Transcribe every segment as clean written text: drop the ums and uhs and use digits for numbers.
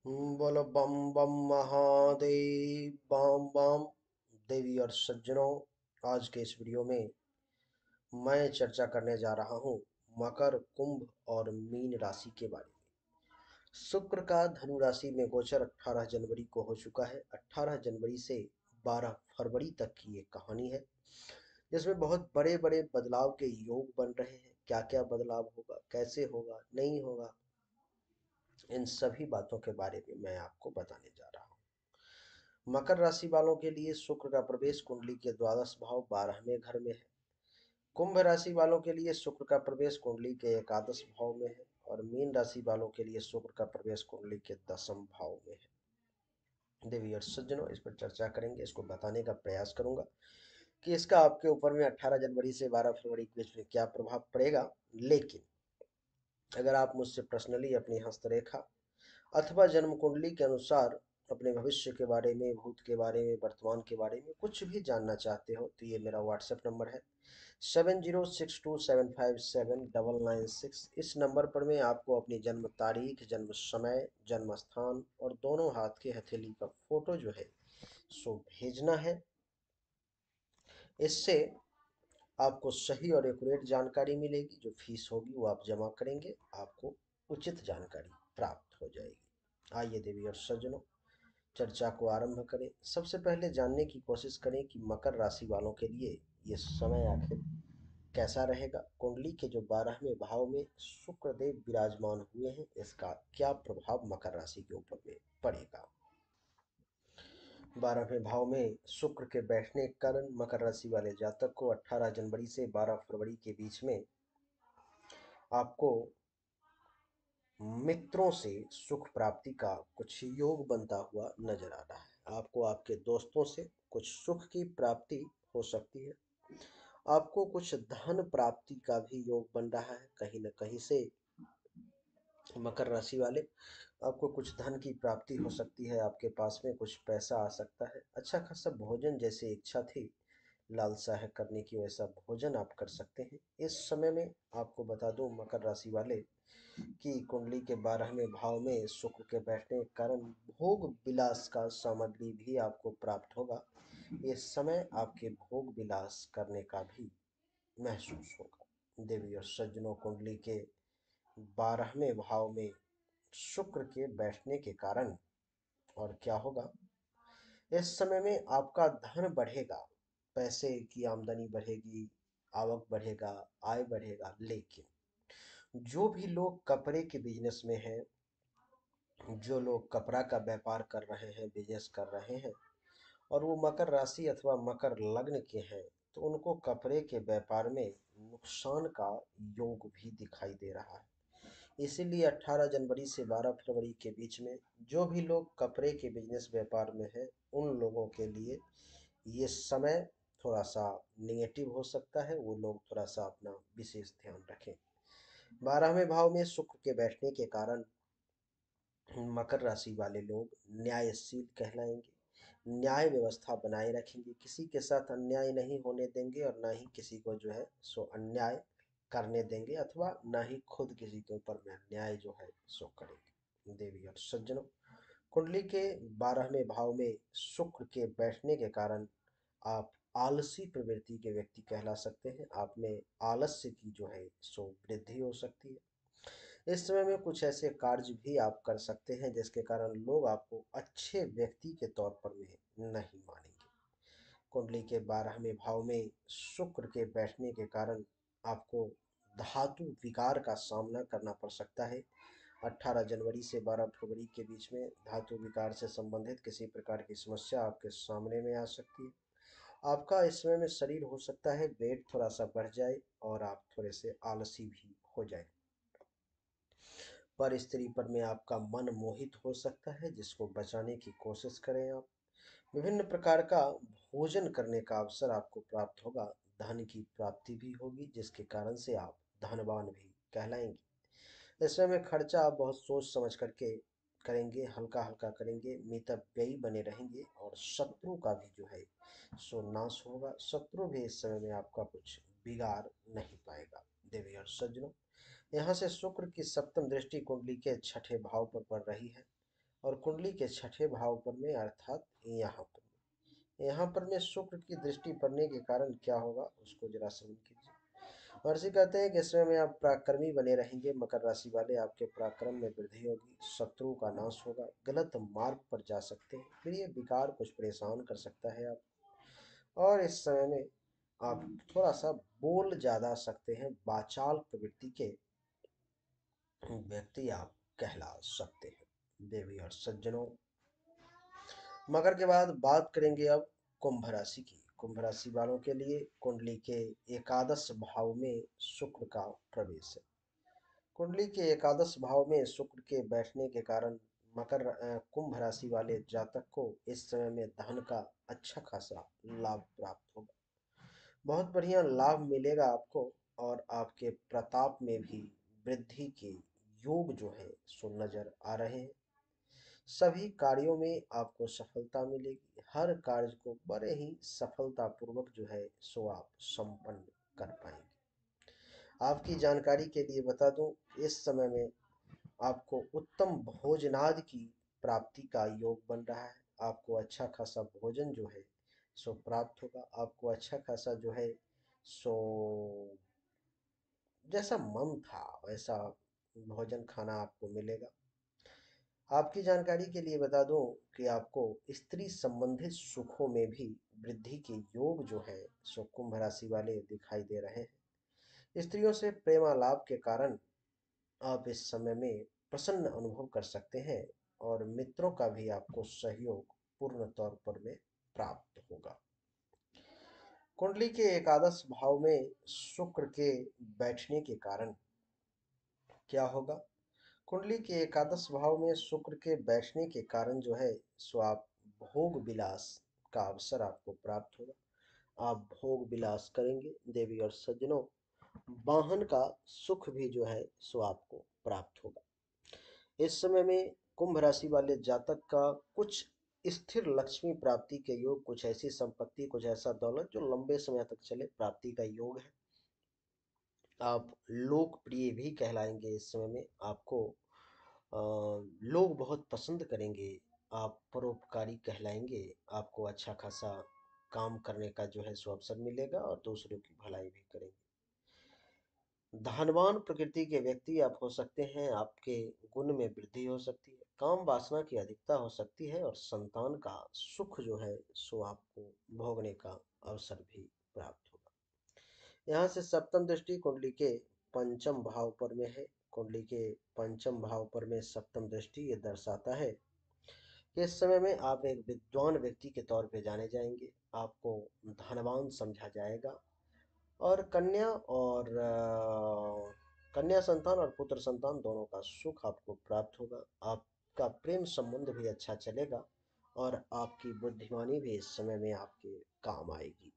बोलो बम बम महादेव बम बम। देवी और सज्जनों, आज के इस वीडियो में मैं चर्चा करने जा रहा हूँ मकर, कुंभ और मीन राशि के बारे में। शुक्र का धनु राशि में गोचर 18 जनवरी को हो चुका है। 18 जनवरी से 12 फरवरी तक की एक कहानी है जिसमें बहुत बड़े बड़े बदलाव के योग बन रहे हैं। क्या क्या बदलाव होगा, कैसे होगा, नहीं होगा, इन सभी बातों के बारे में मैं आपको बताने जा रहा हूँ। मकर राशि वालों के लिए शुक्र का प्रवेश कुंडली के द्वादश भाव 12वें घर में है। कुंभ राशि वालों के लिए शुक्र का प्रवेश कुंडली के एकादश भाव में है। और मीन राशि वालों के लिए शुक्र का प्रवेश कुंडली के दसम भाव में है। देवी और सज्जनों, इस पर चर्चा करेंगे, इसको बताने का प्रयास करूंगा कि इसका आपके ऊपर में 18 जनवरी से 12 फरवरी के बीच में क्या प्रभाव पड़ेगा। लेकिन अगर आप मुझसे पर्सनली अपनी हस्तरेखा अथवा जन्म कुंडली के अनुसार अपने भविष्य के बारे में, भूत के बारे में, वर्तमान के बारे में कुछ भी जानना चाहते हो तो ये मेरा व्हाट्सएप नंबर है 7062757996। इस नंबर पर मैं आपको अपनी जन्म तारीख, जन्म समय, जन्म स्थान और दोनों हाथ के हथेली का फोटो जो है सो भेजना है। इससे आपको सही और एक्यूरेट जानकारी मिलेगी। जो फीस होगी वो आप जमा करेंगे, आपको उचित जानकारी प्राप्त हो जाएगी। आइए देवी और सज्जनों, चर्चा को आरंभ करें। सबसे पहले जानने की कोशिश करें कि मकर राशि वालों के लिए ये समय आखिर कैसा रहेगा। कुंडली के जो 12वें भाव में शुक्र देव विराजमान हुए हैं, इसका क्या प्रभाव मकर राशि के ऊपर में पड़ेगा। 12वें भाव में शुक्र के बैठने के कारण मकर राशि वाले जातक को 18 जनवरी से 12 फरवरी के बीच में आपको मित्रों से सुख प्राप्ति का कुछ योग बनता हुआ नजर आ रहा है। आपको आपके दोस्तों से कुछ सुख की प्राप्ति हो सकती है। आपको कुछ धन प्राप्ति का भी योग बन रहा है। कहीं न कहीं से मकर राशि वाले, आपको कुछ धन की प्राप्ति हो सकती है। आपके पास में कुछ पैसा आ सकता है। अच्छा खासा भोजन जैसे इच्छा थी, लालसा है करने की, वैसा भोजन आप कर सकते हैं। इस समय में आपको बता दूं मकर राशि वाले कि कुंडली के 12वें भाव में शुक्र के बैठने के कारण भोग विलास का सामग्री भी आपको प्राप्त होगा। इस समय आपके भोग विलास करने का भी महसूस होगा। देवी और सज्जनों, कुंडली के 12वें भाव में शुक्र के बैठने के कारण और क्या होगा, इस समय में आपका धन बढ़ेगा, पैसे की आमदनी बढ़ेगी, आवक बढ़ेगा, आय बढ़ेगा। लेकिन जो भी लोग कपड़े के बिजनेस में हैं, जो लोग कपड़ा का व्यापार कर रहे हैं, बिजनेस कर रहे हैं और वो मकर राशि अथवा मकर लग्न के हैं, तो उनको कपड़े के व्यापार में नुकसान का योग भी दिखाई दे रहा है। इसीलिए 18 जनवरी से 12 फरवरी के बीच में जो भी लोग कपड़े के बिजनेस व्यापार में हैं, उन लोगों के लिए ये समय थोड़ा सा नेगेटिव हो सकता है। वो लोग थोड़ा सा अपना विशेष ध्यान रखें। 12वें भाव में शुक्र के बैठने के कारण मकर राशि वाले लोग न्यायशील कहलाएंगे। न्याय व्यवस्था बनाए रखेंगे, किसी के साथ अन्याय नहीं होने देंगे और ना ही किसी को जो है सो अन्याय करने देंगे, अथवा ना ही खुद किसी के ऊपर में अन्याय जो है सो करेंगे। देवी और सज्जनों, कुंडली के 12वें भाव में शुक्र के बैठने के कारण आप आलसी प्रवृत्ति के व्यक्ति कहला सकते हैं। आप में आलस्य की जो है सो वृद्धि हो सकती है। इस समय में कुछ ऐसे कार्य भी आप कर सकते हैं जिसके कारण लोग आपको अच्छे व्यक्ति के तौर पर में नहीं मानेंगे। कुंडली के 12वें भाव में शुक्र के बैठने के कारण आपको धातु विकार का सामना करना पड़ सकता है। 18 जनवरी से 12 फरवरी के बीच में धातु विकार से संबंधित किसी प्रकार की समस्या आपके सामने में आ सकती है। आपका इस समय में शरीर हो सकता है वेट थोड़ा सा बढ़ जाए और आप थोड़े से आलसी भी हो जाए। पर स्त्री पर में आपका मन मोहित हो सकता है, जिसको बचाने की कोशिश करें आप। विभिन्न प्रकार का भोजन करने का अवसर आपको प्राप्त होगा। धन की प्राप्ति भी होगी, जिसके कारण से आप धनवान भी कहलाएंगे। इस समय में खर्चा आप बहुत सोच समझ करके करेंगे, हल्का हल्का करेंगे, मितव्ययी बने रहेंगे और शत्रु का भी जो है सो नाश होगा। शत्रु भी इस समय में आपका कुछ बिगाड़ नहीं पाएगा। देवी और सज्जनों, यहाँ से शुक्र की सप्तम दृष्टि कुंडली के छठे भाव पर पड़ रही है और कुंडली के छठे भाव पर में अर्थात यहाँ पर में शुक्र की दृष्टि पड़ने के कारण क्या होगा उसको जरा श्रवण कीजिए। महर्षि कहते हैं कि इस समय में आप पराक्रमी बने रहेंगे। मकर राशि वाले, आपके पराक्रम में वृद्धि होगी, शत्रु का नाश होगा, गलत मार्ग पर जा सकते हैं, फिर ये विकार कुछ परेशान कर सकता है आप। और इस समय में आप थोड़ा सा बोल ज्यादा सकते हैं, वाचाल प्रवृत्ति के व्यक्ति आप कहला सकते हैं। देवी और सज्जनों, मकर के बाद बात करेंगे अब कुंभ राशि की। कुंभ राशि वालों के लिए कुंडली के एकादश भाव में शुक्र का प्रवेश है। कुंडली के एकादश भाव में शुक्र के बैठने के कारण कुंभ राशि वाले जातक को इस समय में धन का अच्छा खासा लाभ प्राप्त होगा। बहुत बढ़िया लाभ मिलेगा आपको और आपके प्रताप में भी वृद्धि के योग जो है सो नजर आ रहे हैं। सभी कार्यों में आपको सफलता मिलेगी। हर कार्य को बड़े ही सफलतापूर्वक जो है सो आप संपन्न कर पाएंगे। आपकी जानकारी के लिए बता दूं, इस समय में आपको उत्तम भोजनादि की प्राप्ति का योग बन रहा है। आपको अच्छा खासा भोजन जो है सो प्राप्त होगा। आपको अच्छा खासा जो है सो जैसा मन था वैसा भोजन खाना आपको मिलेगा। आपकी जानकारी के लिए बता दूं कि आपको स्त्री संबंधित सुखों में भी वृद्धि के योग जो है सो कुंभ राशि वाले दिखाई दे रहे हैं। स्त्रियों से प्रेमालाप के कारण आप इस समय में प्रसन्न अनुभव कर सकते हैं और मित्रों का भी आपको सहयोग पूर्ण तौर पर में प्राप्त होगा। कुंडली के एकादश भाव में शुक्र के बैठने के कारण क्या होगा? कुंडली के एकादश भाव में शुक्र के बैठने के कारण जो है सो आप भोग विलास का अवसर आपको प्राप्त होगा। आप भोग विलास करेंगे। देवी और सज्जनों, वाहन का सुख भी जो है सो आपको प्राप्त होगा। इस समय में कुंभ राशि वाले जातक का कुछ स्थिर लक्ष्मी प्राप्ति के योग, कुछ ऐसी संपत्ति, कुछ ऐसा दौलत जो लंबे समय तक चले, प्राप्ति का योग है। आप लोकप्रिय भी कहलाएंगे। इस समय में आपको लोग बहुत पसंद करेंगे। आप परोपकारी कहलाएंगे। आपको अच्छा खासा काम करने का जो है सो अवसर मिलेगा और दूसरों की भलाई भी करेंगे। धनवान प्रकृति के व्यक्ति आप हो सकते हैं। आपके गुण में वृद्धि हो सकती है, काम वासना की अधिकता हो सकती है और संतान का सुख जो है सो आपको भोगने का अवसर भी प्राप्त होगा। यहाँ से सप्तम दृष्टि कुंडली के पंचम भाव पर में है। कुंडली के पंचम भाव पर में सप्तम दृष्टि ये दर्शाता है कि इस समय में आप एक विद्वान व्यक्ति के तौर पे जाने जाएंगे। आपको धनवान समझा जाएगा और कन्या संतान और पुत्र संतान दोनों का सुख आपको प्राप्त होगा। आपका प्रेम संबंध भी अच्छा चलेगा और आपकी बुद्धिमानी भी इस समय में आपके काम आएगी।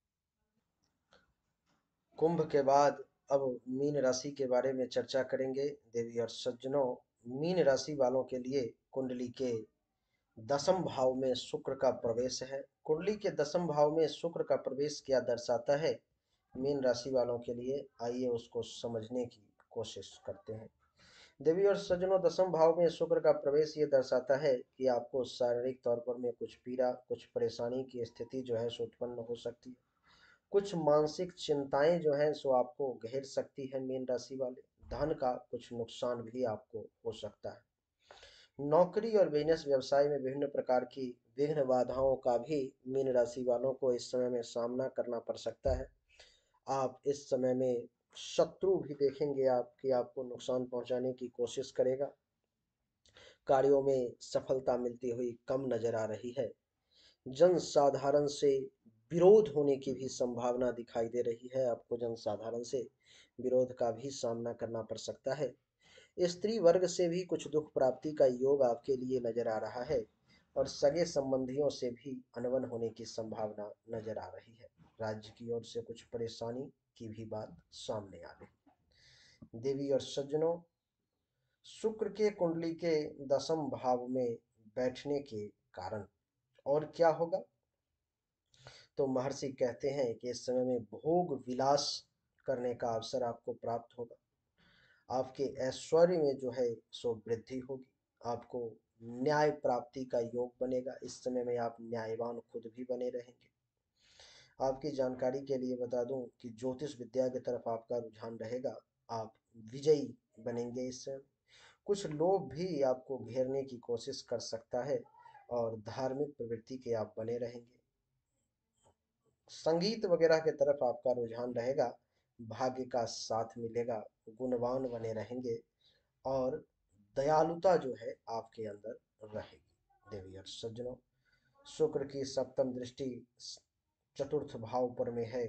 कुंभ के बाद अब मीन राशि के बारे में चर्चा करेंगे। देवी और सज्जनों, मीन राशि वालों के लिए कुंडली के दसम भाव में शुक्र का प्रवेश है। कुंडली के दसम भाव में शुक्र का प्रवेश क्या दर्शाता है मीन राशि वालों के लिए, आइए उसको समझने की कोशिश करते हैं। देवी और सज्जनों, दसम भाव में शुक्र का प्रवेश ये दर्शाता है कि आपको शारीरिक तौर पर में कुछ पीड़ा, कुछ परेशानी की स्थिति जो है सो उत्पन्न हो सकती है। कुछ मानसिक चिंताएं जो हैं सो आपको घेर सकती है मीन राशि वाले। धन का कुछ नुकसान भी आपको हो सकता है। नौकरी और बिजनेस व्यवसाय में विभिन्न प्रकार की विघ्न बाधाओं का भी मीन राशि वालों को इस समय में सामना करना पड़ सकता है। आप इस समय में शत्रु भी देखेंगे आप कि आपको नुकसान पहुंचाने की कोशिश करेगा। कार्यों में सफलता मिलती हुई कम नजर आ रही है। जनसाधारण से विरोध होने की भी संभावना दिखाई दे रही है। आपको जनसाधारण से विरोध का भी सामना करना पड़ सकता है। स्त्री वर्ग से भी कुछ दुख प्राप्ति का योग आपके लिए नजर आ रहा है और सगे संबंधियों से भी अनबन होने की संभावना नजर आ रही है। राज्य की ओर से कुछ परेशानी की भी बात सामने आ रही है। देवी और सज्जनों, शुक्र के कुंडली के दसम भाव में बैठने के कारण और क्या होगा? तो महर्षि कहते हैं कि इस समय में भोग विलास करने का अवसर आपको प्राप्त होगा। आपके ऐश्वर्य में जो है सो वृद्धि होगी। आपको न्याय प्राप्ति का योग बनेगा। इस समय में आप न्यायवान खुद भी बने रहेंगे। आपकी जानकारी के लिए बता दूं कि ज्योतिष विद्या की तरफ आपका रुझान रहेगा। आप विजयी बनेंगे इस समय। कुछ लोग भी आपको घेरने की कोशिश कर सकता है और धार्मिक प्रवृत्ति के आप बने रहेंगे। संगीत वगैरह के तरफ आपका रुझान रहेगा। भाग्य का साथ मिलेगा, गुणवान बने रहेंगे और दयालुता जो है आपके अंदर रहेगी। देवी और सज्जनों, शुक्र की सप्तम दृष्टि चतुर्थ भाव पर में है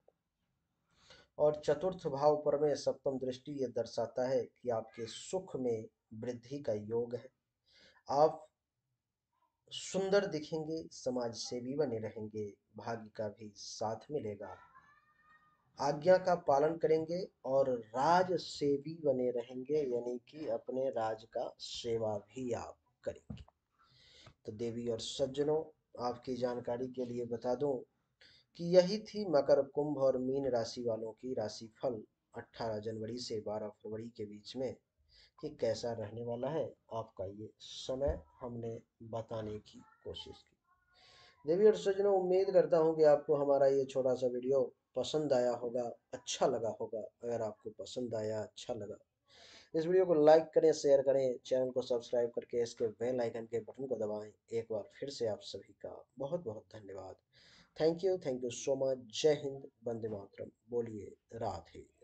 और चतुर्थ भाव पर में सप्तम दृष्टि ये दर्शाता है कि आपके सुख में वृद्धि का योग है। आप सुंदर दिखेंगे, समाज सेवी बने रहेंगे, भाग्य का भी साथ मिलेगा, आज्ञा का पालन करेंगे और राज सेवी बने रहेंगे, यानी कि अपने राज का सेवा भी आप करेंगे। तो देवी और सज्जनों, आपकी जानकारी के लिए बता दूं कि यही थी मकर, कुंभ और मीन राशि वालों की राशि फल 18 जनवरी से 12 फरवरी के बीच में कि कैसा रहने वाला है आपका ये समय हमने बताने की कोशिश की। देवी और सज्जनों, उम्मीद करता हूँ कि आपको हमारा ये छोटा सा वीडियो पसंद आया होगा, अच्छा लगा होगा। अगर आपको पसंद आया, अच्छा लगा, इस वीडियो को लाइक करें, शेयर करें, चैनल को सब्सक्राइब करके इसके बेल आइकन के बटन को दबाएं। एक बार फिर से आप सभी का बहुत बहुत धन्यवाद। Thank you so much. जय हिंद, वंदे मातरम। बोलिए राधे